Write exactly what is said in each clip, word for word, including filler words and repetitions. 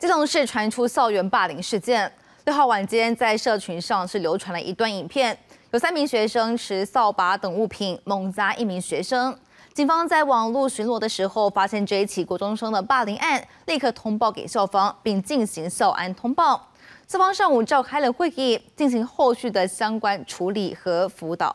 基隆市传出校园霸凌事件，六号晚间在社群上是流传了一段影片，有三名学生持扫把等物品猛砸一名学生。警方在网络巡逻的时候，发现这一起国中生的霸凌案，立刻通报给校方，并进行校安通报。校方上午召开了会议，进行后续的相关处理和辅导。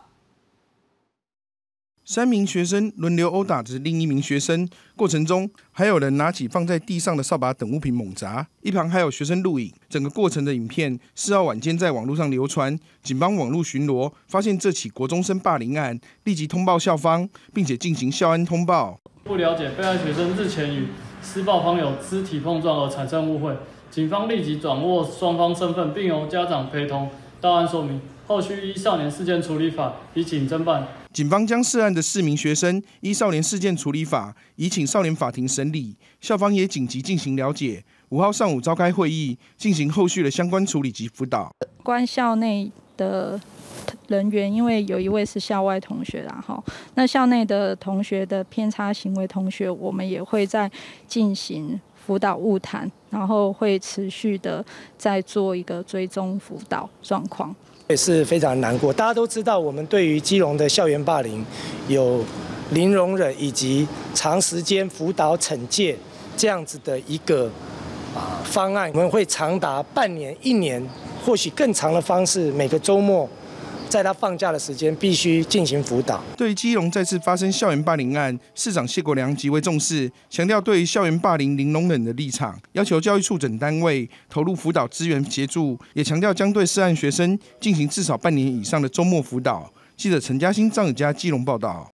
三名学生轮流殴打着另一名学生，过程中还有人拿起放在地上的扫把等物品猛砸，一旁还有学生录影。整个过程的影片四号晚间在网络上流传，警方网络巡逻发现这起国中生霸凌案，立即通报校方，并且进行校安通报。 不了解被害学生日前与施暴方有肢体碰撞而产生误会，警方立即掌握双方身份，并由家长陪同到案说明。 后续依少年事件处理法移请侦办。 警方将涉案的四名学生依少年事件处理法移请少年法庭审理，校方也紧急进行了解。五号上午召开会议，进行后续的相关处理及辅导。 关校内的人员，因为有一位是校外同学啦，哈，那校内的同学的偏差行为同学，我们也会在进行 辅导晤谈，然后会持续的在做一个追踪辅导状况。 也是非常难过。大家都知道，我们对于基隆的校园霸凌有零容忍以及长时间辅导惩戒这样子的一个啊方案，我们会长达半年、一年，或许更长的方式，每个周末。 在他放假的时间，必须进行辅导。 对于基隆再次发生校园霸凌案，市长谢国良极为重视，强调对于校园霸凌零容忍的立场，要求教育处等单位投入辅导资源协助，也强调将对涉案学生进行至少半年以上的周末辅导。记者陈嘉欣、张友嘉基隆报道。